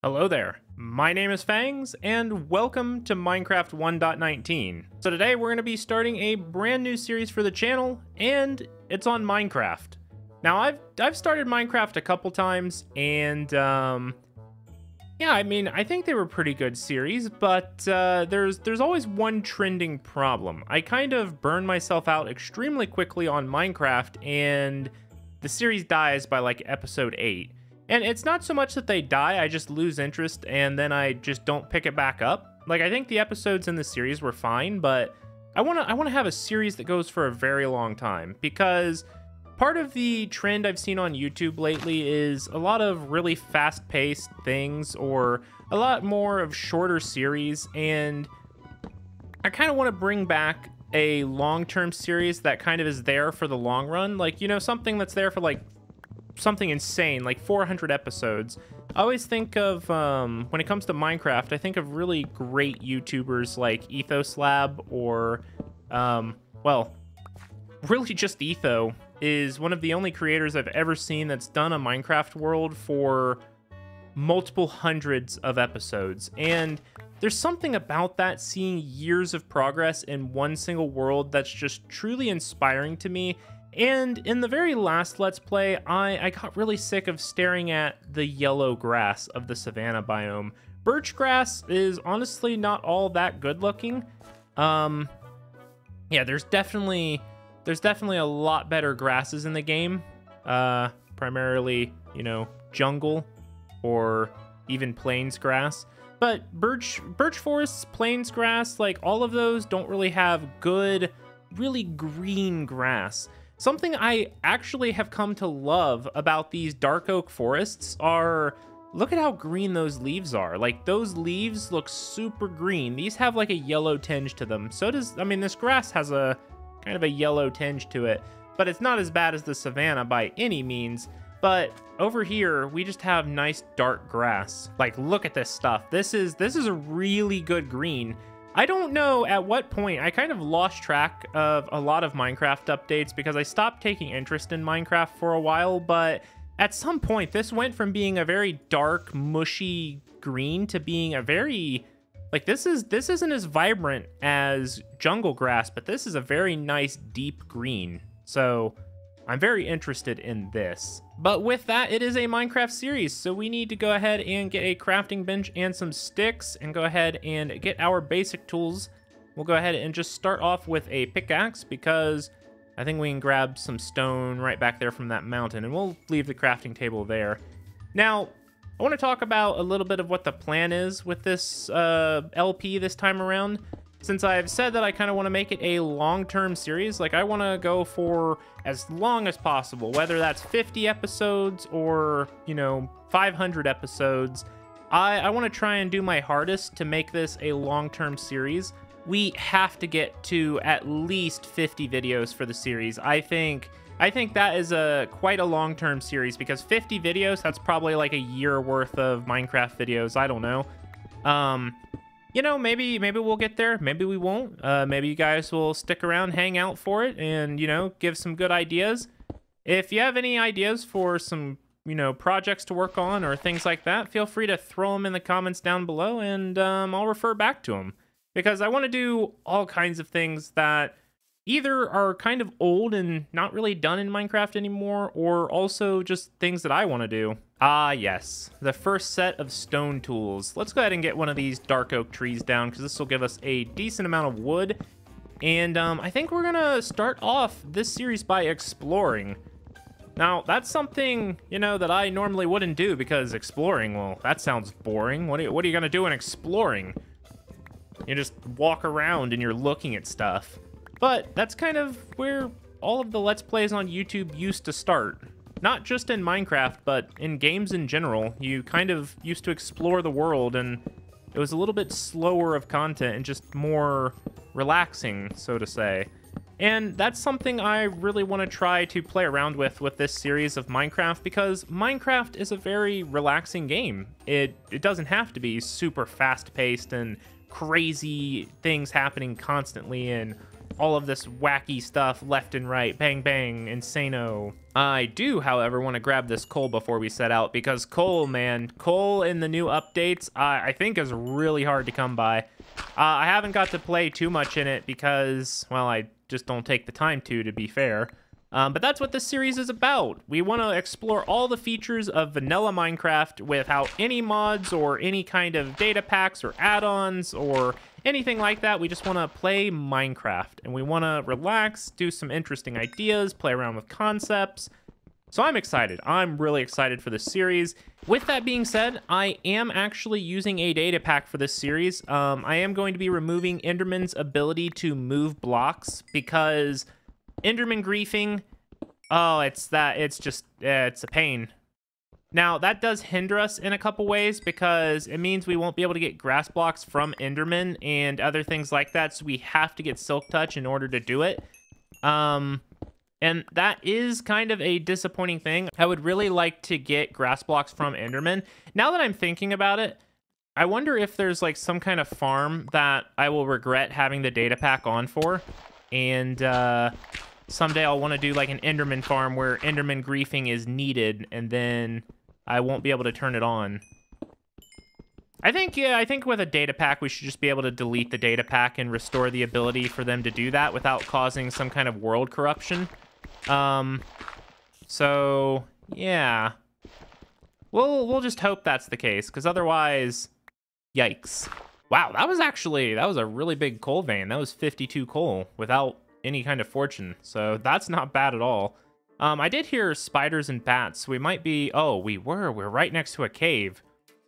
Hello there, my name is Fangs, and welcome to Minecraft 1.19. So today we're going to be starting a brand new series for the channel, and it's on Minecraft. Now I've started Minecraft a couple times, and yeah, I mean, I think they were pretty good series, but there's always one trending problem. I kind of burn myself out extremely quickly on Minecraft, and the series dies by like episode 8. And it's not so much that they die, I just lose interest and then I just don't pick it back up. Like, I think the episodes in the series were fine, but I want to have a series that goes for a very long time, because part of the trend I've seen on YouTube lately is a lot of really fast-paced things or a lot more of shorter series, and I kind of want to bring back a long-term series that kind of is there for the long run. Like, you know, something that's there for like something insane, like 400 episodes. I always think of, when it comes to Minecraft, I think of really great YouTubers like Ethoslab or, well, really just Etho is one of the only creators I've ever seen that's done a Minecraft world for multiple hundreds of episodes. And there's something about that, seeing years of progress in one single world, that's just truly inspiring to me. And in the very last Let's Play, I got really sick of staring at the yellow grass of the savanna biome. Birch grass is honestly not all that good looking. Yeah, there's definitely a lot better grasses in the game. Primarily, you know, jungle or even plains grass. But birch forests, plains grass, like all of those don't really have good, really green grass. Something I actually have come to love about these dark oak forests are, look at how green those leaves are. Like, those leaves look super green. These have like a yellow tinge to them. So does, I mean, this grass has a kind of a yellow tinge to it, but it's not as bad as the savanna by any means. But over here, we just have nice dark grass. Like, look at this stuff. This is a really good green. I don't know at what point, I kind of lost track of a lot of Minecraft updates because I stopped taking interest in Minecraft for a while, but at some point this went from being a very dark, mushy green to being a very, like, this isn't as vibrant as jungle grass, but this is a very nice deep green. So I'm very interested in this. But with that, it is a Minecraft series, so we need to go ahead and get a crafting bench and some sticks and go ahead and get our basic tools. We'll go ahead and just start off with a pickaxe because I think we can grab some stone right back there from that mountain, and we'll leave the crafting table there. Now, I want to talk about a little bit of what the plan is with this LP this time around. Since I've said that I kind of want to make it a long-term series, like, I want to go for as long as possible, whether that's 50 episodes or, you know, 500 episodes. I want to try and do my hardest to make this a long-term series. We have to get to at least 50 videos for the series. I think that is quite a long-term series, because 50 videos, that's probably like a year worth of Minecraft videos. I don't know. You know, maybe we'll get there, maybe we won't. Maybe you guys will stick around, hang out for it, and, you know, give some good ideas. If you have any ideas for some, you know, projects to work on or things like that, feel free to throw them in the comments down below, and I'll refer back to them. Because I want to do all kinds of things that either are kind of old and not really done in Minecraft anymore, or also just things that I want to do. Ah, yes, the first set of stone tools. Let's go ahead and get one of these dark oak trees down, because this will give us a decent amount of wood. And I think we're gonna start off this series by exploring. Now, that's something, you know, that I normally wouldn't do, because exploring, well, that sounds boring. What are you gonna do in exploring? You just walk around and you're looking at stuff. But that's kind of where all of the Let's Plays on YouTube used to start. Not just in Minecraft, but in games in general. You kind of used to explore the world, and it was a little bit slower of content and just more relaxing, so to say. And that's something I really want to try to play around with this series of Minecraft, because Minecraft is a very relaxing game. It doesn't have to be super fast-paced and crazy things happening constantly and all of this wacky stuff left and right. Bang, bang, insano. I do, however, want to grab this coal before we set out, because coal, man, coal in the new updates, I think is really hard to come by. I haven't got to play too much in it because, well, I just don't take the time to be fair. But that's what this series is about. We want to explore all the features of vanilla Minecraft without any mods or any kind of data packs or add-ons or anything like that. We just want to play Minecraft, and we want to relax, do some interesting ideas, play around with concepts. So I'm excited. I'm really excited for this series. With that being said, I am actually using a data pack for this series. I am going to be removing Enderman's ability to move blocks because Enderman griefing, oh, it's a pain. Now, that does hinder us in a couple ways because it means we won't be able to get grass blocks from Enderman and other things like that, so we have to get Silk Touch in order to do it. And that is kind of a disappointing thing. I would really like to get grass blocks from Enderman. Now that I'm thinking about it, I wonder if there's like some kind of farm that I will regret having the data pack on for. And someday I'll want to do like an Enderman farm where Enderman griefing is needed, and then I won't be able to turn it on. I think with a data pack, we should just be able to delete the data pack and restore the ability for them to do that without causing some kind of world corruption. So yeah, we'll just hope that's the case, because otherwise, yikes. Wow, that was a really big coal vein. That was 52 coal without any kind of fortune, so that's not bad at all. I did hear spiders and bats. We might be, oh, we're right next to a cave.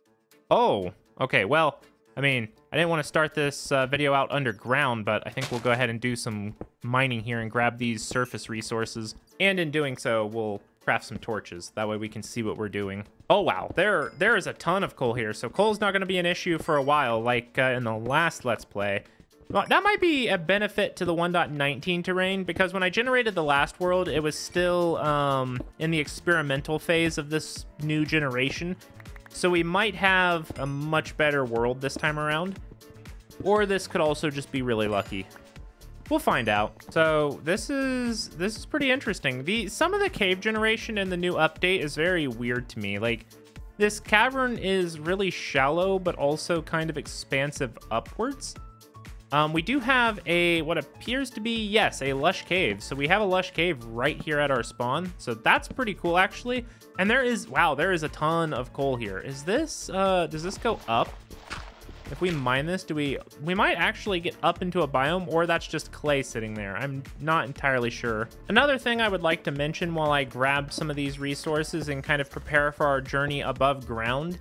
Oh, okay, well, I mean, I didn't want to start this video out underground, but I think we'll go ahead and do some mining here and grab these surface resources. And in doing so, we'll craft some torches. That way we can see what we're doing. Oh, wow, there is a ton of coal here. So coal's not going to be an issue for a while, like in the last Let's Play. Well, that might be a benefit to the 1.19 terrain, because when I generated the last world, it was still in the experimental phase of this new generation. So we might have a much better world this time around. Or this could also just be really lucky. We'll find out. So this is pretty interesting. Some of the cave generation in the new update is very weird to me. Like, this cavern is really shallow, but also kind of expansive upwards. We do have what appears to be, yes, a lush cave. So we have a lush cave right here at our spawn. So that's pretty cool, actually. And there is a ton of coal here. Is this, does this go up? If we mine this, we might actually get up into a biome, or that's just clay sitting there. I'm not entirely sure. Another thing I would like to mention while I grab some of these resources and kind of prepare for our journey above ground,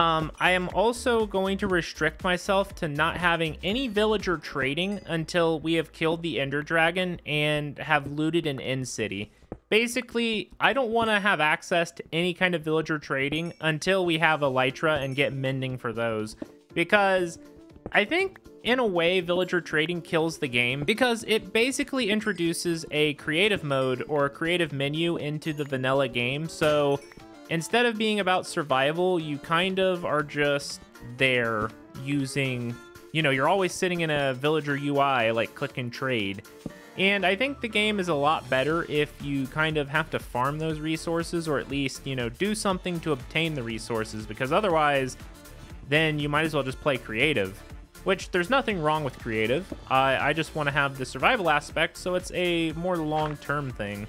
I am also going to restrict myself to not having any villager trading until we have killed the Ender Dragon and have looted an End City. Basically, I don't want to have access to any kind of villager trading until we have Elytra and get mending for those. Because I think, in a way, villager trading kills the game, because it basically introduces a creative mode or a creative menu into the vanilla game. So instead of being about survival, you kind of are just there using, you're always sitting in a villager UI, like click and trade. And I think the game is a lot better if you kind of have to farm those resources, or at least, do something to obtain the resources, because otherwise, then you might as well just play creative, which there's nothing wrong with creative. I just want to have the survival aspect, so it's a more long-term thing.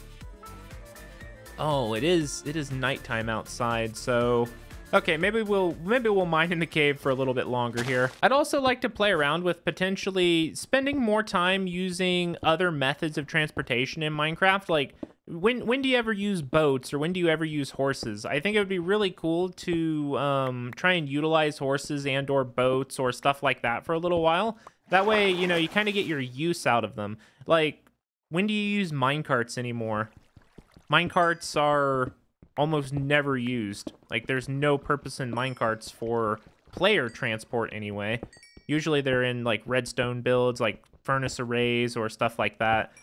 Oh, it is nighttime outside, so okay, maybe we'll mine in the cave for a little bit longer here. I'd also like to play around with potentially spending more time using other methods of transportation in Minecraft. Like, when do you ever use boats, or when do you ever use horses? I think it would be really cool to try and utilize horses and or boats or stuff like that for a little while. That way, you kind of get your use out of them. Like, when do you use minecarts anymore? Minecarts are almost never used. Like, there's no purpose in minecarts for player transport anyway. Usually they're in like redstone builds, like furnace arrays or stuff like that.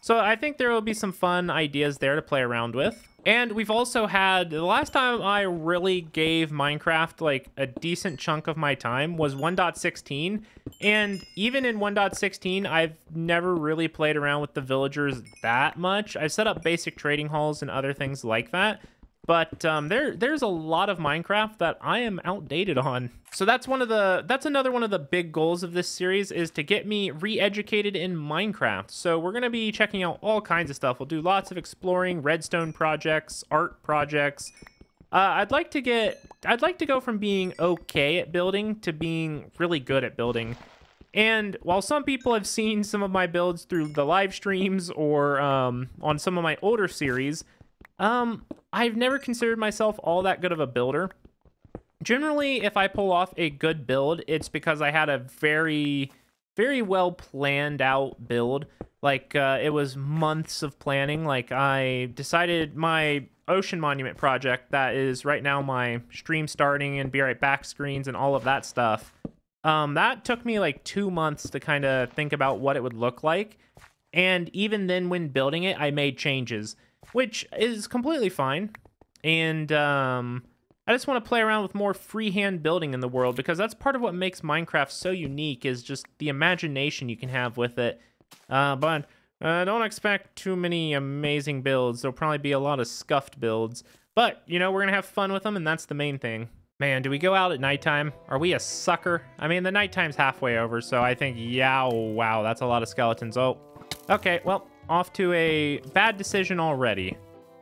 So I think there will be some fun ideas there to play around with. And we've also had, the last time I really gave Minecraft like a decent chunk of my time was 1.16. And even in 1.16, I've never really played around with the villagers that much. I've set up basic trading halls and other things like that. But there's a lot of Minecraft that I am outdated on. So that's another one of the big goals of this series, is to get me re-educated in Minecraft. So we're gonna be checking out all kinds of stuff. We'll do lots of exploring, redstone projects, art projects. I'd like to go from being okay at building to being really good at building. And while some people have seen some of my builds through the live streams or on some of my older series, I've never considered myself all that good of a builder. Generally, if I pull off a good build, it's because I had a very, very well planned out build. Like, it was months of planning. Like, I decided my Ocean Monument project, that is right now my stream starting and be right back screens and all of that stuff. That took me like 2 months to kind of think about what it would look like. And even then, when building it, I made changes, which is completely fine. And I just want to play around with more freehand building in the world, because that's part of what makes Minecraft so unique, is just the imagination you can have with it. But don't expect too many amazing builds. There'll probably be a lot of scuffed builds. But, you know, we're going to have fun with them, and that's the main thing. Man, do we go out at nighttime? Are we a sucker? I mean, the nighttime's halfway over, so I think, yeah, wow, that's a lot of skeletons. Oh, okay, well, off to a bad decision already.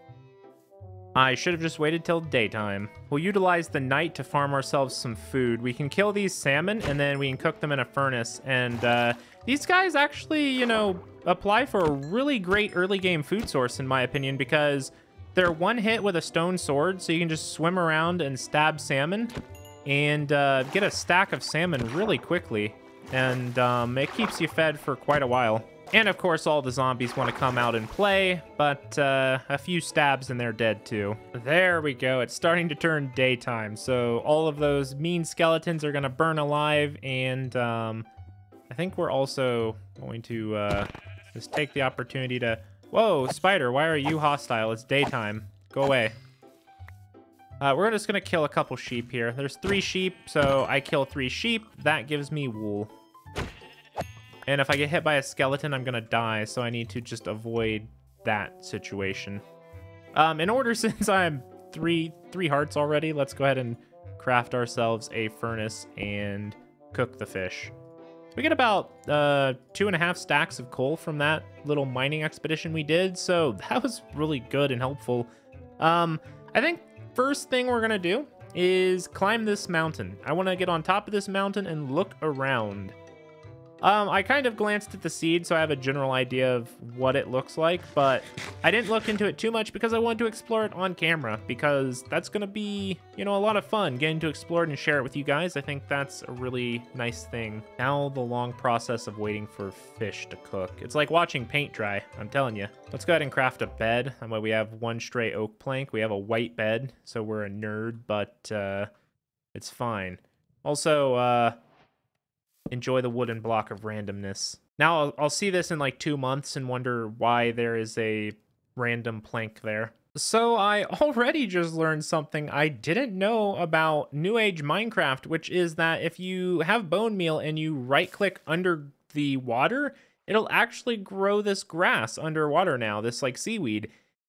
I should have just waited till daytime. We'll utilize the night to farm ourselves some food. We can kill these salmon, and then we can cook them in a furnace. And these guys actually, you know, apply for a really great early game food source, in my opinion, because they're one hit with a stone sword, so you can just swim around and stab salmon and get a stack of salmon really quickly. And it keeps you fed for quite a while. And of course, all the zombies want to come out and play, but a few stabs and they're dead too. There we go. It's starting to turn daytime, so all of those mean skeletons are going to burn alive, and I think we're also going to just take the opportunity to... Whoa, spider, why are you hostile? It's daytime. Go away. We're just going to kill a couple sheep here. There's 3 sheep, so I kill 3 sheep. That gives me wool. And if I get hit by a skeleton, I'm gonna die, so I need to just avoid that situation. In order, since I'm three hearts already, let's go ahead and craft ourselves a furnace and cook the fish. We get about 2.5 stacks of coal from that little mining expedition we did, so that was really good and helpful. I think first thing we're gonna do is climb this mountain. I wanna get on top of this mountain and look around. I kind of glanced at the seed, so I have a general idea of what it looks like, but I didn't look into it too much because I wanted to explore it on camera, because that's going to be, you know, a lot of fun getting to explore it and share it with you guys. I think that's a really nice thing. Now the long process of waiting for fish to cook. It's like watching paint dry, I'm telling you. Let's go ahead and craft a bed. That way we have 1 stray oak plank. We have a white bed, so we're a nerd, but it's fine. Also, enjoy the wooden block of randomness. Now I'll see this in like 2 months and wonder why there is a random plank there. So I already just learned something I didn't know about New Age Minecraft, which is that if you have bone meal and you right click under the water, it'll actually grow this grass underwater now, this like seaweed.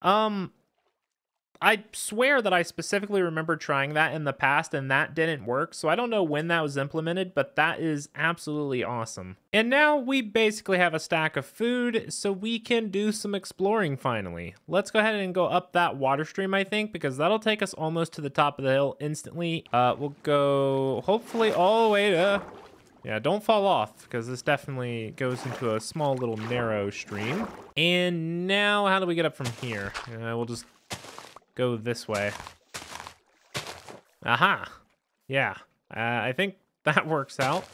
I swear that I specifically remember trying that in the past and that didn't work, so I don't know when that was implemented, but that is absolutely awesome. And now we basically have a stack of food, so we can do some exploring finally. Let's go ahead and go up that water stream, I think, because that'll take us almost to the top of the hill instantly. We'll go hopefully all the way to... Yeah, don't fall off, because this definitely goes into a small little narrow stream. And now, how do we get up from here? We'll just go this way. Aha! Yeah, I think that works out.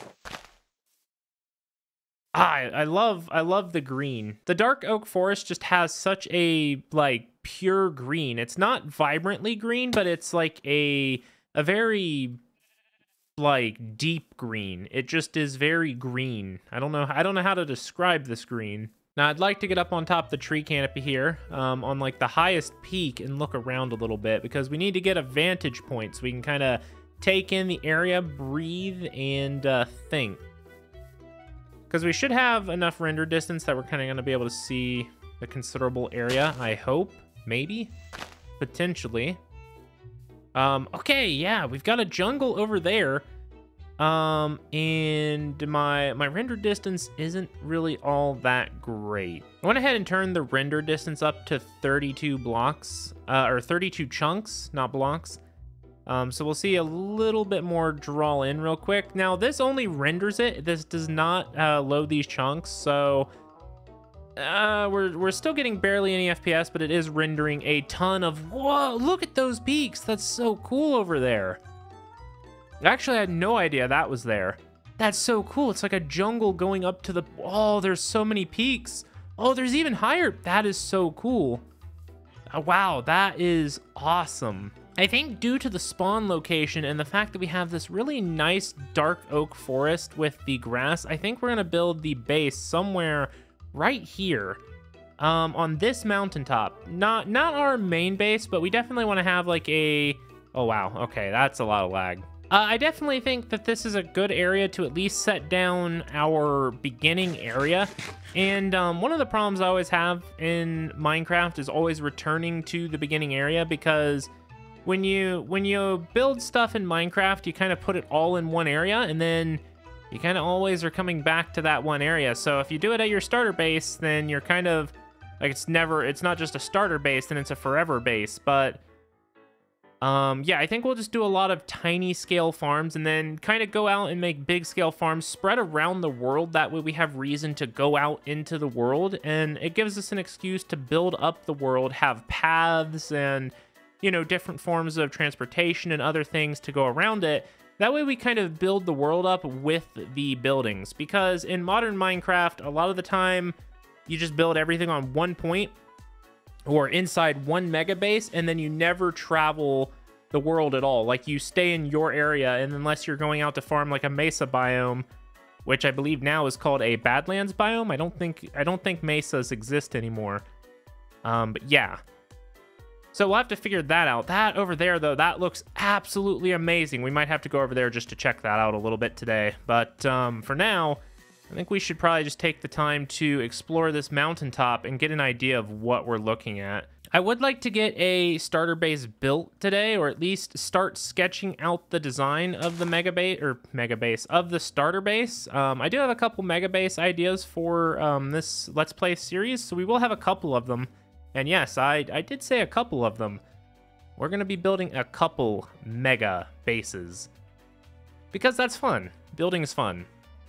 I love the green. The dark oak forest just has such a, like, pure green. It's not vibrantly green, but it's like a very, like, deep green. It just is very green. I don't know how to describe this green. Now, I'd like to get up on top of the tree canopy here, on like the highest peak, and look around a little bit, because we need to get a vantage point so we can kind of take in the area, breathe, and think. Because we should have enough render distance that we're kind of going to be able to see a considerable area, I hope. Maybe? Potentially. Okay, yeah, we've got a jungle over there. And my render distance isn't really all that great. I went ahead and turned the render distance up to 32 blocks, or 32 chunks, not blocks. So we'll see a little bit more draw in real quick. Now, this only renders it. This does not load these chunks, so we're still getting barely any FPS, but it is rendering a ton of... Whoa, look at those peaks. That's so cool over there. Actually, I had no idea that was there. That's so cool. It's like a jungle going up to the... Oh, there's so many peaks. Oh, there's even higher. That is so cool. Wow, that is awesome. I think due to the spawn location and the fact that we have this really nice dark oak forest with the grass, I think we're going to build the base somewhere right here, on this mountaintop. Not our main base, but we definitely want to have like a... Oh, wow. Okay, that's a lot of lag. I definitely think that this is a good area to at least set down our beginning area. And one of the problems I always have in Minecraft is always returning to the beginning area, because when you build stuff in Minecraft, you kind of put it all in one area, and then you kind of always are coming back to that one area. So if you do it at your starter base, then you're kind of like, it's not just a starter base, then it's a forever base. But yeah, I think we'll just do a lot of tiny scale farms and then kind of go out and make big scale farms spread around the world. That way we have reason to go out into the world, and it gives us an excuse to build up the world, have paths and, you know, different forms of transportation and other things to go around it. That way we kind of build the world up with the buildings, because in modern Minecraft, a lot of the time you just build everything on one point or inside one mega base, and then you never travel the world at all. Like, you stay in your area, and unless you're going out to farm like a mesa biome, which I believe now is called a Badlands biome. I don't think mesas exist anymore. But yeah. So we'll have to figure that out. That over there, though, that looks absolutely amazing. We might have to go over there just to check that out a little bit today. But for now, I think we should probably just take the time to explore this mountaintop and get an idea of what we're looking at. I would like to get a starter base built today, or at least start sketching out the design of the mega base of the starter base. I do have a couple mega base ideas for this Let's Play series, so we will have a couple of them. And yes, I did say a couple of them. We're going to be building a couple mega bases, because that's fun. Building is fun.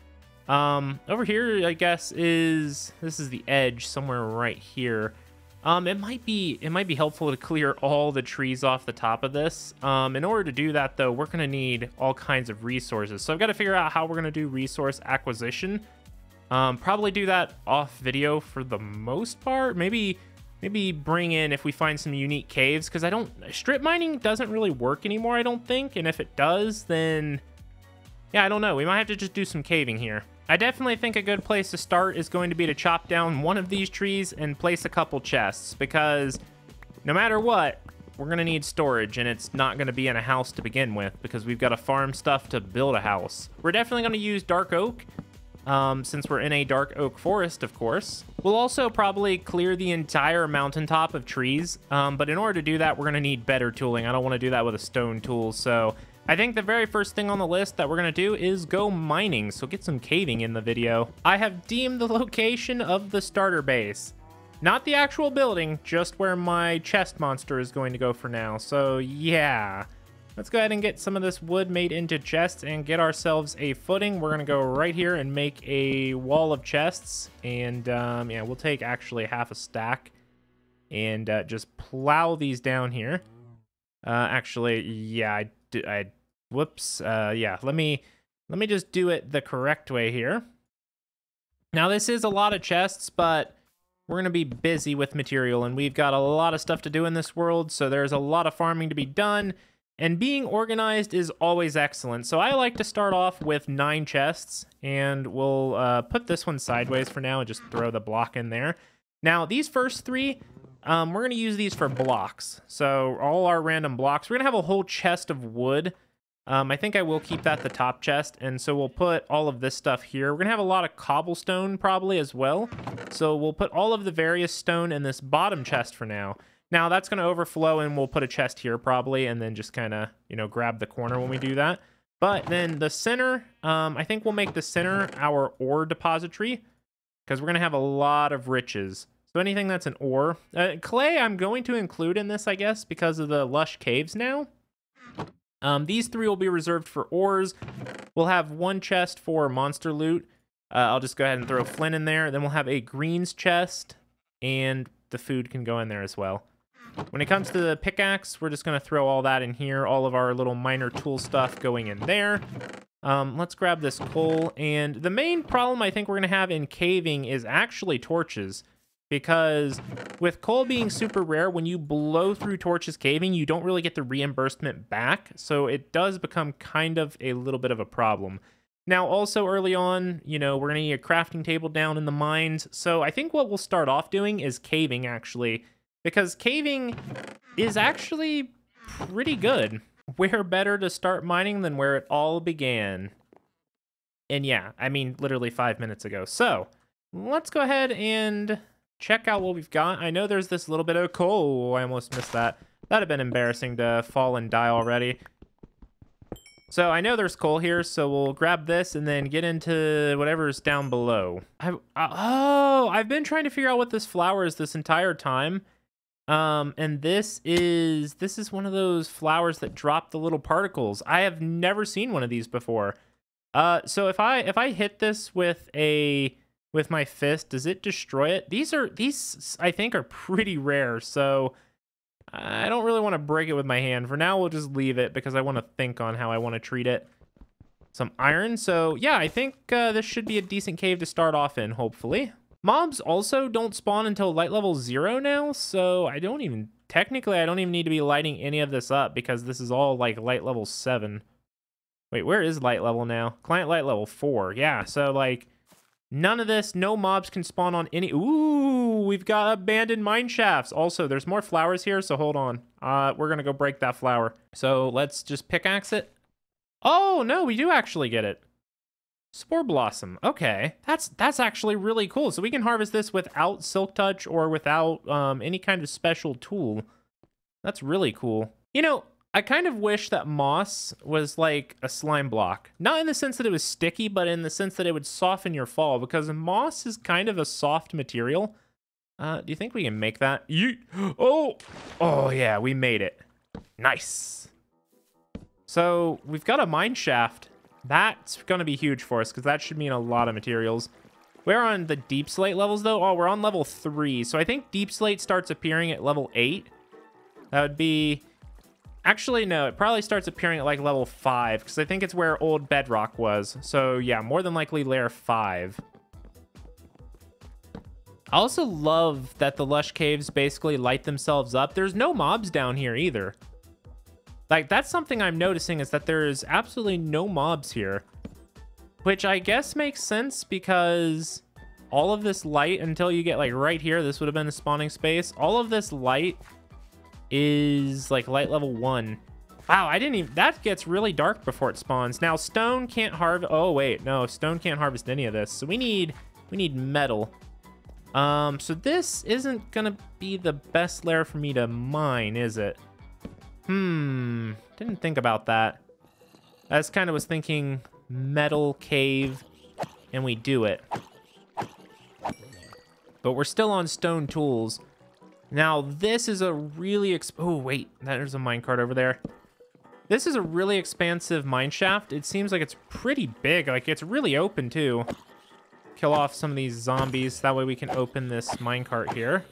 Over here, I guess, this is the edge somewhere right here. It might be helpful to clear all the trees off the top of this. In order to do that, though, we're going to need all kinds of resources. So I've got to figure out how we're going to do resource acquisition. Probably do that off video for the most part. Maybe bring in if we find some unique caves, because strip mining doesn't really work anymore, I don't think. And if it does, then yeah, I don't know. We might have to just do some caving here. I definitely think a good place to start is going to be to chop down one of these trees and place a couple chests, because no matter what, we're going to need storage, and it's not going to be in a house to begin with, because we've got to farm stuff to build a house. We're definitely going to use dark oak, since we're in a dark oak forest, of course. We'll also probably clear the entire mountaintop of trees, but in order to do that, we're going to need better tooling. I don't want to do that with a stone tool, so I think the very first thing on the list that we're going to do is go mining, so get some caving in the video. I have deemed the location of the starter base. Not the actual building, just where my chest monster is going to go for now. So yeah, let's go ahead and get some of this wood made into chests and get ourselves a footing. We're going to go right here and make a wall of chests. And yeah, we'll take actually half a stack and just plow these down here. Actually, yeah, whoops. Yeah, let me just do it the correct way here. Now, this is a lot of chests, but we're going to be busy with material, and we've got a lot of stuff to do in this world, so there's a lot of farming to be done, And being organized is always excellent. So I like to start off with 9 chests, and we'll put this one sideways for now and just throw the block in there. Now, these first 3, we're going to use these for blocks. So all our random blocks, we're going to have a whole chest of wood. I think I will keep that the top chest, and so we'll put all of this stuff here. We're going to have a lot of cobblestone probably as well. So we'll put all of the various stone in this bottom chest for now. Now, that's going to overflow, and we'll put a chest here probably, and then just kind of, you know, grab the corner when we do that. But then the center, I think we'll make the center our ore depository, because we're going to have a lot of riches. So anything that's an ore. Clay, I'm going to include in this, I guess, because of the lush caves now. These 3 will be reserved for ores. We'll have 1 chest for monster loot. I'll just go ahead and throw flint in there. Then we'll have a greens chest, and the food can go in there as well. When it comes to the pickaxe, we're just going to throw all that in here. All of our little minor tool stuff going in there. Let's grab this coal. And the main problem I think we're going to have in caving is actually torches. Because with coal being super rare, when you blow through torches caving, you don't really get the reimbursement back. So it does become kind of a little bit of a problem. Now, also early on, you know, we're going to need a crafting table down in the mines. So I think what we'll start off doing is caving, actually. Because caving is actually pretty good. Where better to start mining than where it all began? And yeah, I mean, literally 5 minutes ago. So let's go ahead and check out what we've got. I know there's this little bit of coal. I almost missed that. That'd have been embarrassing to fall and die already. So I know there's coal here, so we'll grab this and then get into whatever's down below. I've been trying to figure out what this flower is this entire time. And this is one of those flowers that drop the little particles. I have never seen one of these before. So if I hit this with my fist, does it destroy it? These I think are pretty rare, so I don't really want to break it with my hand. For now, we'll just leave it because I want to think on how I want to treat it. Some iron. So yeah, I think this should be a decent cave to start off in, hopefully. Mobs also don't spawn until light level 0 now, so technically I don't even need to be lighting any of this up because this is all like light level 7. Wait, where is light level now? Client light level 4. Yeah, so like none of this, no mobs can spawn on any. Ooh, we've got abandoned mine shafts. Also, there's more flowers here, so hold on. We're gonna go break that flower. So let's just pickaxe it. Oh no, we do actually get it. Spore blossom. Okay, that's actually really cool. So we can harvest this without silk touch or without any kind of special tool. That's really cool. You know, I kind of wish that moss was like a slime block. Not in the sense that it was sticky, but in the sense that it would soften your fall, because moss is kind of a soft material. Do you think we can make that? Oh yeah, we made it. Nice. So we've got a mine shaft. That's going to be huge for us because that should mean a lot of materials. We're on the deep slate levels, though. Oh, we're on level 3. So I think deep slate starts appearing at level 8. That would be... Actually, no. It probably starts appearing at, like, level 5 because I think it's where old bedrock was. So, yeah, more than likely layer 5. I also love that the lush caves basically light themselves up. There's no mobs down here either. Like, that's something I'm noticing is that there's absolutely no mobs here. Which I guess makes sense because all of this light, until you get, like, right here, this would have been the spawning space. All of this light is, like, light level 1. Wow, I didn't even... That gets really dark before it spawns. Now, stone can't harvest... Oh, wait. No, stone can't harvest any of this. So we need metal. So this isn't gonna be the best layer for me to mine, is it? Didn't think about that. I just kind of was thinking metal cave, and we do it. But we're still on stone tools. Now, this is a really... Oh, wait. There's a minecart over there. This is a really expansive mine shaft. It seems like it's pretty big. Like, it's really open, too. Kill off some of these zombies. That way we can open this minecart here.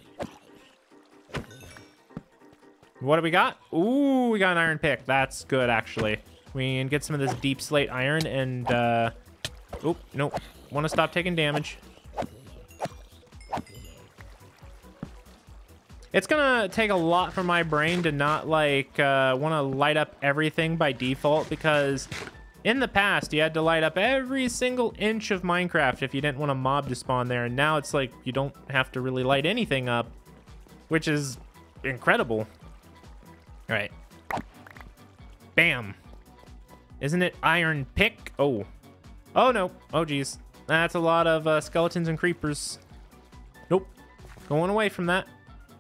What do we got? Ooh, we got an iron pick. That's good, actually. We can get some of this deep slate iron and... Oh, nope. Want to stop taking damage. It's gonna take a lot for my brain to not like want to light up everything by default, because in the past you had to light up every single inch of Minecraft if you didn't want a mob to spawn there, and now it's like you don't have to really light anything up, which is incredible. All right, bam. Isn't it iron pick? Oh no. Oh geez, that's a lot of skeletons and creepers. Nope, going away from that.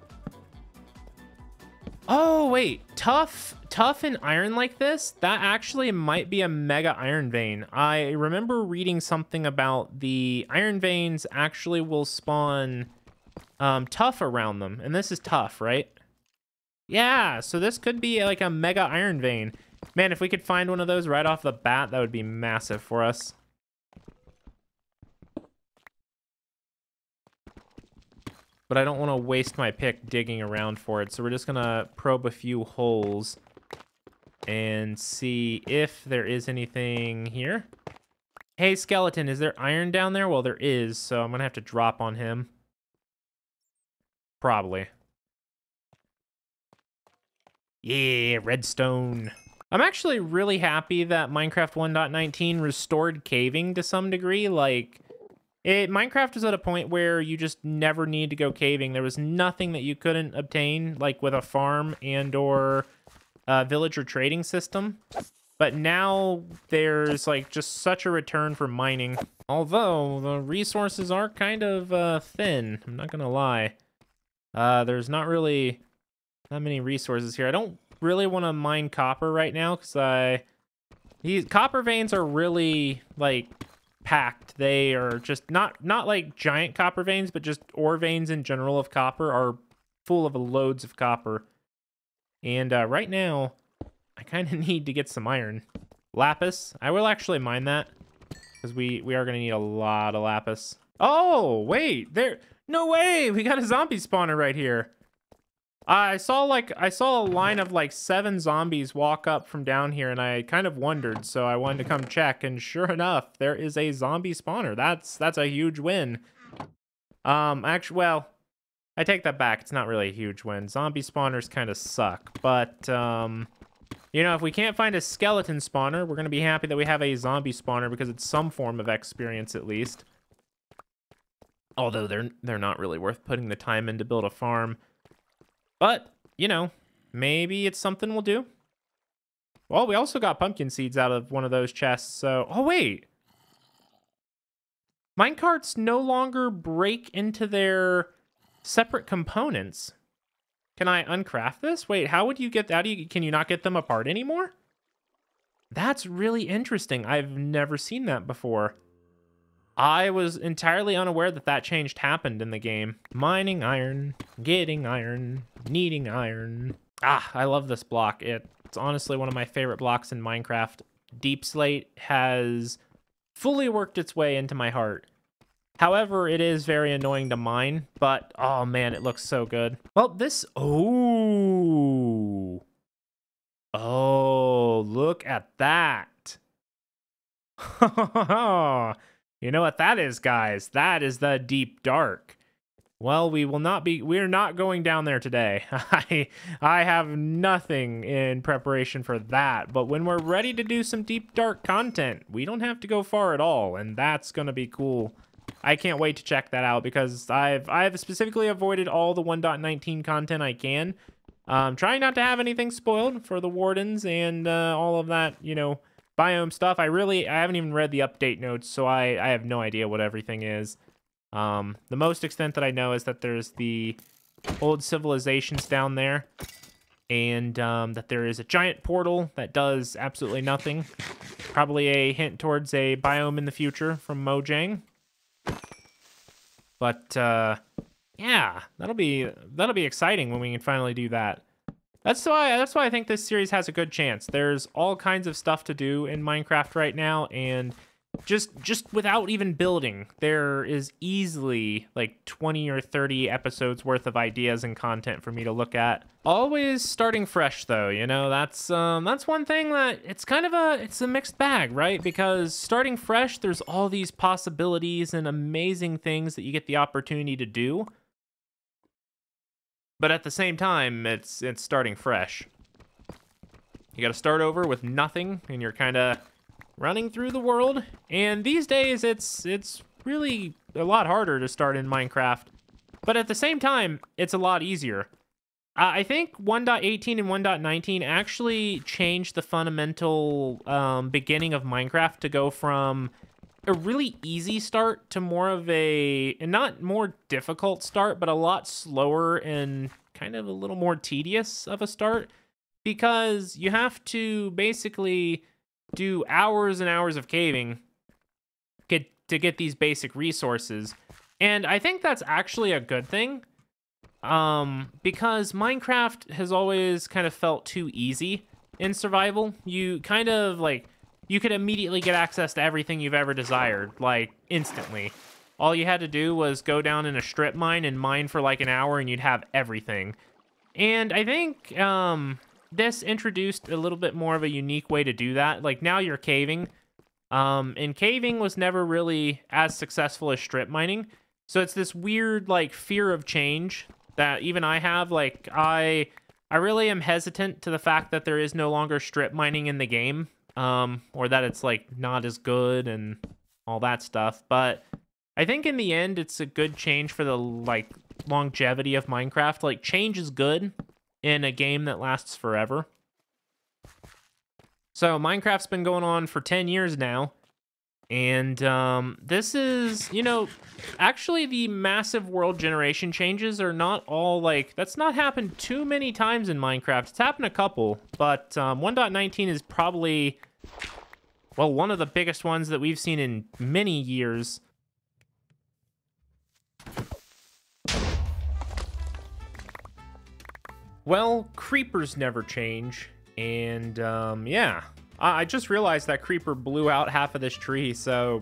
Oh, wait. Tough and iron like this? That actually might be a mega iron vein. I remember reading something about the iron veins actually will spawn tough around them. And this is tough, right? Yeah, so this could be like a mega iron vein. Man, if we could find one of those right off the bat, that would be massive for us. But I don't want to waste my pick digging around for it, so we're just gonna probe a few holes and see if there is anything here. Hey, skeleton, is there iron down there? Well, there is, so I'm gonna have to drop on him. Probably. Yeah, redstone. I'm actually really happy that Minecraft 1.19 restored caving to some degree. Like, Minecraft was at a point where you just never need to go caving. There was nothing that you couldn't obtain, like with a farm and or villager trading system. But now there's like just such a return for mining. Although the resources are kind of thin, I'm not gonna lie. There's not really that many resources here. I don't really want to mine copper right now because these copper veins are really like packed. They are just not like giant copper veins, but just ore veins in general of copper are full of loads of copper. And right now, I kind of need to get some iron. Lapis. I will actually mine that because we are going to need a lot of lapis. Oh, wait. There. No way. We got a zombie spawner right here. I saw a line of like 7 zombies walk up from down here, and I kind of wondered, so I wanted to come check, and sure enough, there is a zombie spawner. That's a huge win. Actually, well, I take that back. It's not really a huge win. Zombie spawners kind of suck, but you know, if we can't find a skeleton spawner, we're gonna be happy that we have a zombie spawner because it's some form of experience at least. Although they're not really worth putting the time in to build a farm. But, you know, maybe it's something we'll do. Well, we also got pumpkin seeds out of one of those chests, so... Oh, wait! Minecarts no longer break into their separate components. Can I uncraft this? Wait, how would you get... Can you not get them apart anymore? That's really interesting. I've never seen that before. I was entirely unaware that that change happened in the game. Mining iron, getting iron, needing iron. Ah, I love this block. It's honestly one of my favorite blocks in Minecraft. Deep Slate has fully worked its way into my heart. However, it is very annoying to mine, but oh man, it looks so good. Well, this... Oh, look at that. You know what that is, guys? That is the deep dark. Well, we're not going down there today. I have nothing in preparation for that, but when we're ready to do some deep dark content, we don't have to go far at all, and that's gonna be cool. I can't wait to check that out because I've specifically avoided all the 1.19 content I can. Trying not to have anything spoiled for the wardens and all of that, you know, biome stuff. I haven't even read the update notes, so I have no idea what everything is. The most extent that I know is that there's the old civilizations down there, and that there is a giant portal that does absolutely nothing. Probably a hint towards a biome in the future from Mojang. But yeah, that'll be exciting when we can finally do that. That's why I think this series has a good chance. There's all kinds of stuff to do in Minecraft right now, and just without even building, there is easily like 20 or 30 episodes worth of ideas and content for me to look at. Always starting fresh though, you know, that's one thing that it's a mixed bag, right? Because starting fresh, there's all these possibilities and amazing things that you get the opportunity to do. but at the same time, it's starting fresh. You got to start over with nothing, and you're kind of running through the world. And these days, it's really a lot harder to start in Minecraft, but at the same time, it's a lot easier. I think 1.18 and 1.19 actually changed the fundamental beginning of Minecraft to go from a really easy start to more of a, not more difficult start, but a lot slower and kind of a little more tedious of a start, because you have to basically do hours and hours of caving to get these basic resources. And I think that's actually a good thing, because Minecraft has always kind of felt too easy in survival. You kind of like, you could immediately get access to everything you've ever desired, like instantly. All you had to do was go down in a strip mine and mine for like an hour and you'd have everything. And I think this introduced a little bit more of a unique way to do that. Like now you're caving, and caving was never really as successful as strip mining. So it's this weird like fear of change that even I have. Like I really am hesitant to the fact that there is no longer strip mining in the game, or that it's like not as good and all that stuff. But I think in the end, it's a good change for the like longevity of Minecraft. Like change is good in a game that lasts forever. So Minecraft's been going on for 10 years now. And this is, you know, actually the massive world generation changes are not all like, that's not happened too many times in Minecraft. It's happened a couple, but 1.19 is probably, well, one of the biggest ones that we've seen in many years. Well, creepers never change, and yeah. I just realized that creeper blew out half of this tree, so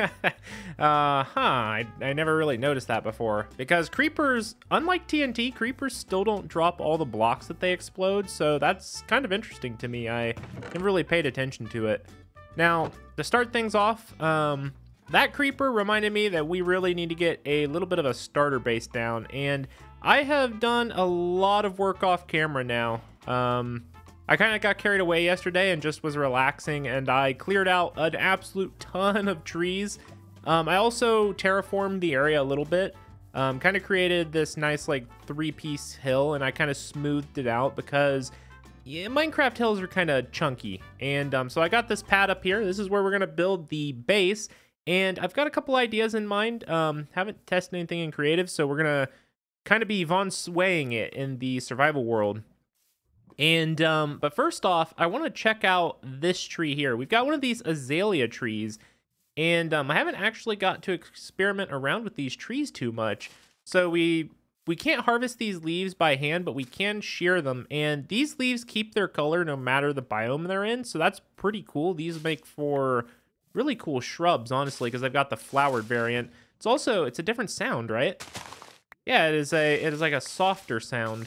I never really noticed that before. Because creepers, unlike TNT, creepers still don't drop all the blocks that they explode, so that's kind of interesting to me. I never really paid attention to it. Now, to start things off, that creeper reminded me that we really need to get a little bit of a starter base down, and I have done a lot of work off camera now. I kind of got carried away yesterday and just was relaxing, and I cleared out an absolute ton of trees. I also terraformed the area a little bit, kind of created this nice like 3-piece hill, and I kind of smoothed it out because yeah, Minecraft hills are kind of chunky. And so I got this pad up here. This is where we're going to build the base, and I've got a couple ideas in mind. Haven't tested anything in creative, so we're going to kind of be Von Swaying it in the survival world. And, but first off, I want to check out this tree here. We've got one of these azalea trees, and I haven't actually got to experiment around with these trees too much. So we can't harvest these leaves by hand, but we can shear them. And these leaves keep their color no matter the biome they're in, so that's pretty cool. These make for really cool shrubs, honestly, because I've got the flowered variant. It's a different sound, right? Yeah, it is like a softer sound.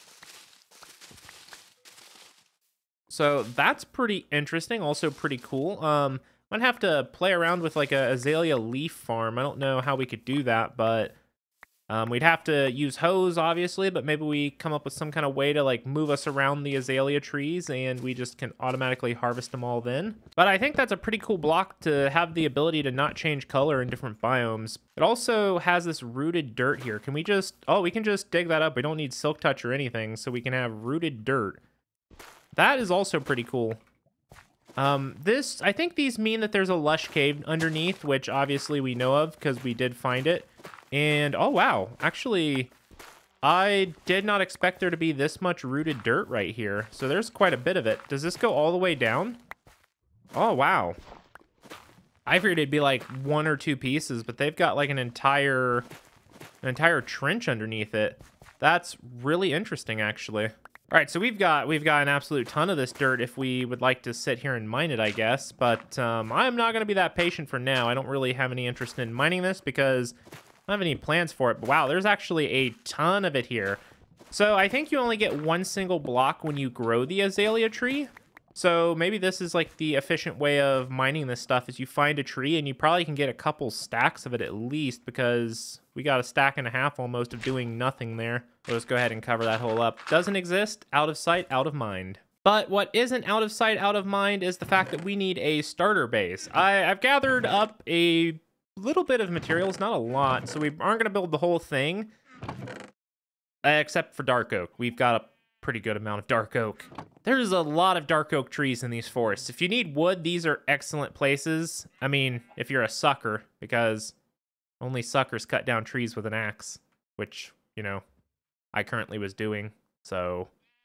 So that's pretty interesting, also pretty cool. Might have to play around with like a azalea leaf farm. I don't know how we could do that, but we'd have to use hose, obviously, but maybe we come up with some kind of way to like move us around the azalea trees and we just can automatically harvest them all then. But I think that's a pretty cool block to have the ability to not change color in different biomes. It also has this rooted dirt here. Can we just, oh, we can just dig that up. We don't need silk touch or anything, so we can have rooted dirt. That is also pretty cool. I think these mean that there's a lush cave underneath, which obviously we know of because we did find it. And, oh wow, actually, I did not expect there to be this much rooted dirt right here. So there's quite a bit of it. Does this go all the way down? Oh, wow. I figured it'd be like 1 or 2 pieces, but they've got like an entire trench underneath it. That's really interesting, actually. All right, so we've got an absolute ton of this dirt if we would like to sit here and mine it, I guess. But I'm not going to be that patient for now. I don't really have any interest in mining this because I don't have any plans for it. But wow, there's actually a ton of it here. So I think you only get 1 single block when you grow the azalea tree. So maybe this is like the efficient way of mining this stuff is you find a tree and you probably can get a couple stacks of it at least, because we got a stack and a half almost of doing nothing there. Let's go ahead and cover that hole up. Doesn't exist, out of sight, out of mind. But what isn't out of sight, out of mind is the fact that we need a starter base. I've gathered up a little bit of materials, not a lot, so we aren't going to build the whole thing, except for dark oak. We've got a pretty good amount of dark oak. There's a lot of dark oak trees in these forests. If you need wood, these are excellent places. I mean, if you're a sucker, because only suckers cut down trees with an axe, which, you know, I currently was doing, so...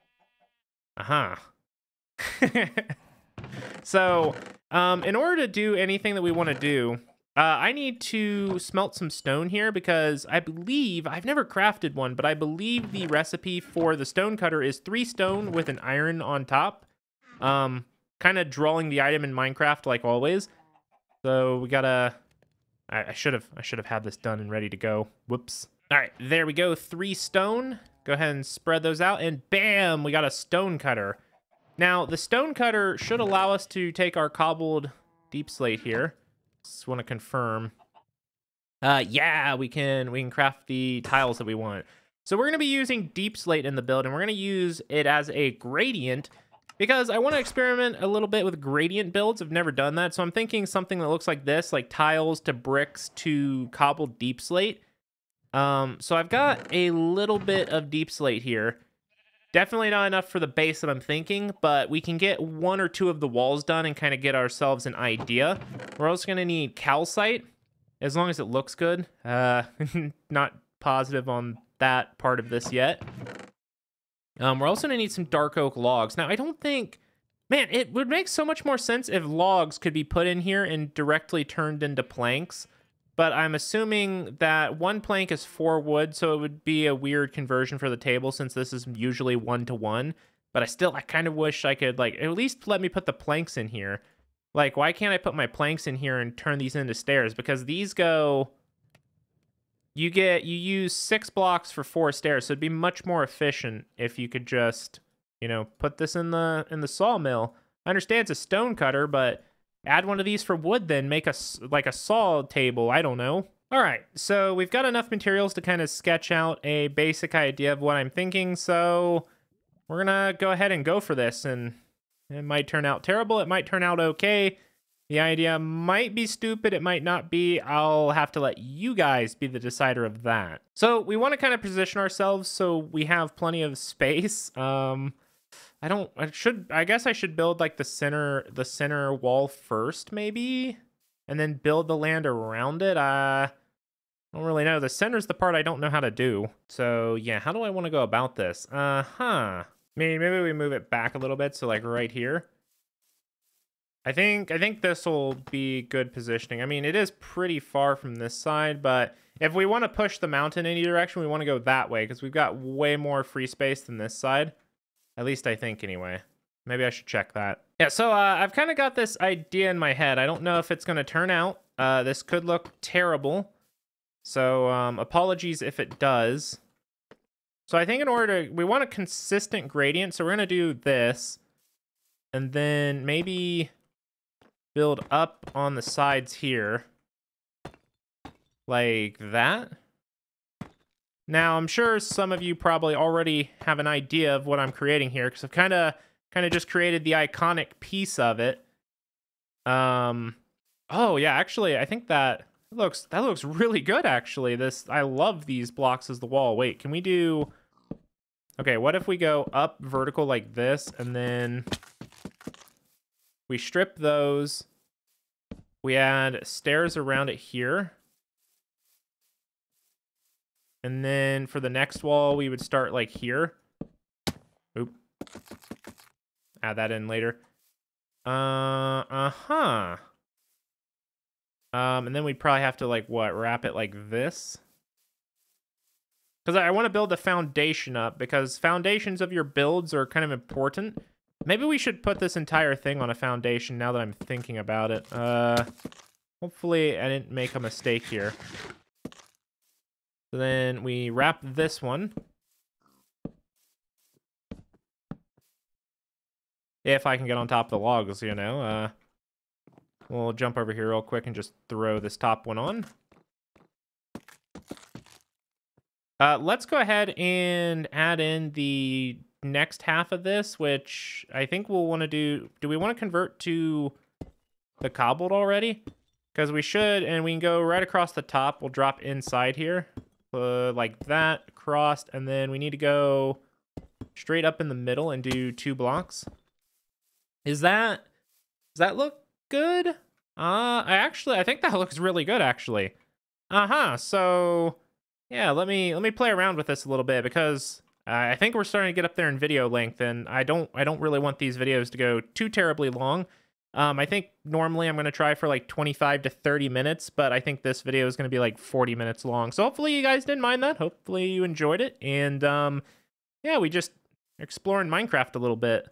So, in order to do anything that we want to do, I need to smelt some stone here, because I believe, I've never crafted one, but I believe the recipe for the stone cutter is 3 stone with an iron on top. Kind of drawing the item in Minecraft like always. So we gotta, I should have had this done and ready to go. Whoops. All right, there we go, 3 stone. Go ahead and spread those out, and bam, we got a stone cutter. Now, the stone cutter should allow us to take our cobbled deep slate here. Just want to confirm. Yeah, we can craft the tiles that we want. So we're going to be using deep slate in the build, and we're going to use it as a gradient, because I want to experiment a little bit with gradient builds. I've never done that, so I'm thinking something that looks like this, like tiles to bricks to cobbled deep slate. So I've got a little bit of deep slate here. Definitely not enough for the base that I'm thinking, but we can get 1 or 2 of the walls done and kind of get ourselves an idea. We're also going to need calcite, as long as it looks good. Not positive on that part of this yet. We're also going to need some dark oak logs. Now, I don't think... Man, it would make so much more sense if logs could be put in here and directly turned into planks. But I'm assuming that 1 plank is 4 wood, so it would be a weird conversion for the table since this is usually 1-to-1. But I kind of wish I could, like, at least let me put the planks in here. Like, why can't I put my planks in here and turn these into stairs? Because these go... You use 6 blocks for 4 stairs, so it'd be much more efficient if you could just, you know, put this in the sawmill. I understand it's a stone cutter, but... Add one of these for wood, then make a saw table. I don't know. All right, so we've got enough materials to kind of sketch out a basic idea of what I'm thinking. So we're gonna go ahead and go for this, and it might turn out terrible. It might turn out okay. The idea might be stupid. It might not be. I'll have to let you guys be the decider of that. So we want to kind of position ourselves so we have plenty of space. I guess I should build like the center wall first, maybe, and then build the land around it. I don't really know. The center's the part I don't know how to do. So yeah, how do I want to go about this? Maybe we move it back a little bit. So like right here. I think this will be good positioning. I mean, it is pretty far from this side, but if we want to push the mountain in any direction, we want to go that way because we've got way more free space than this side. At least I think, anyway. Maybe I should check that. Yeah, so I've kind of got this idea in my head. I don't know if it's going to turn out. This could look terrible. So apologies if it does. So I think we want a consistent gradient. So we're going to do this. And then maybe build up on the sides here. Like that. Now, I'm sure some of you probably already have an idea of what I'm creating here, because I've kind of just created the iconic piece of it. Oh yeah, actually, I think that looks really good. Actually, I love these blocks as the wall. Wait, can we do? Okay, what if we go up vertical like this, and then we strip those. We add stairs around it here. And then for the next wall, we would start like here. Oop. Add that in later. And then we'd probably have to like, wrap it like this? Because I want to build the foundation up, because foundations of your builds are kind of important. Maybe we should put this entire thing on a foundation now that I'm thinking about it. Hopefully I didn't make a mistake here. So then we wrap this one. if I can get on top of the logs, you know. We'll jump over here real quick and just throw this top one on. Let's go ahead and add in the next half of this, which I think we'll want to do. Do we want to convert to the cobbled already? Because we should, and we can go right across the top. We'll drop inside here, like that, across, and then we need to go straight up in the middle and do 2 blocks. Does that look good? I think that looks really good, actually. So yeah, let me play around with this a little bit, because I think we're starting to get up there in video length, and I don't really want these videos to go too terribly long. I think normally I'm going to try for like 25 to 30 minutes, but I think this video is going to be like 40 minutes long. So hopefully you guys didn't mind that. Hopefully you enjoyed it. And yeah, we just exploring Minecraft a little bit.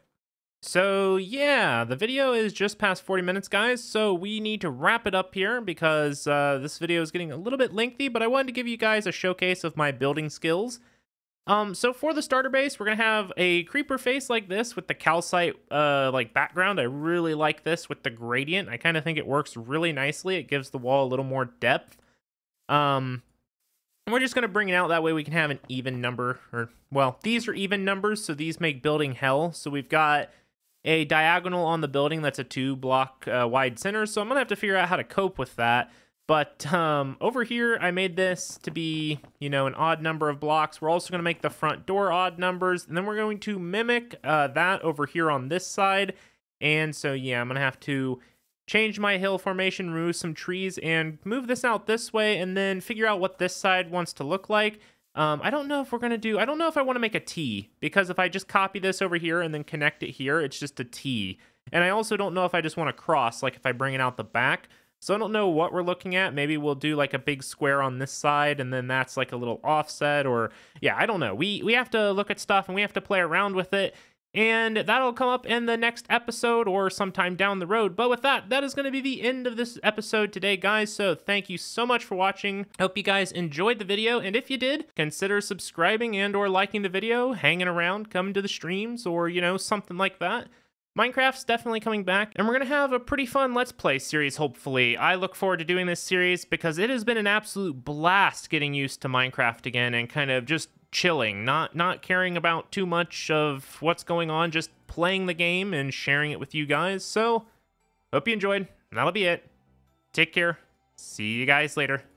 So yeah, the video is just past 40 minutes, guys. So we need to wrap it up here, because this video is getting a little bit lengthy, but I wanted to give you guys a showcase of my building skills. So for the starter base, we're gonna have a creeper face like this with the calcite like background. I really like this with the gradient. I kind of think it works really nicely. It gives the wall a little more depth. And we're just gonna bring it out that way we can have an even number, or well, these are even numbers, so these make building hell. So we've got a diagonal on the building that's a 2-block wide center, so I'm gonna have to figure out how to cope with that. But over here, I made this to be, you know, an odd number of blocks. We're also going to make the front door odd numbers, and then we're going to mimic that over here on this side. And so, yeah, I'm going to have to change my hill formation, remove some trees, and move this out this way, and then figure out what this side wants to look like. I don't know if we're going to do, I don't know if I want to make a T, because if I just copy this over here and then connect it here, it's just a T. And I also don't know if I just want to cross, like if I bring it out the back. So I don't know what we're looking at. Maybe we'll do like a big square on this side, and then that's like a little offset, or yeah, I don't know. We have to look at stuff, and we have to play around with it, and that'll come up in the next episode or sometime down the road. But with that, that is going to be the end of this episode today, guys. So thank you so much for watching. Hope you guys enjoyed the video, and if you did, consider subscribing and or liking the video, hanging around, coming to the streams, or you know, something like that. Minecraft's definitely coming back, and we're going to have a pretty fun Let's Play series, hopefully. I look forward to doing this series because it has been an absolute blast getting used to Minecraft again and kind of just chilling, not caring about too much of what's going on, just playing the game and sharing it with you guys. So, hope you enjoyed. That'll be it. Take care. See you guys later.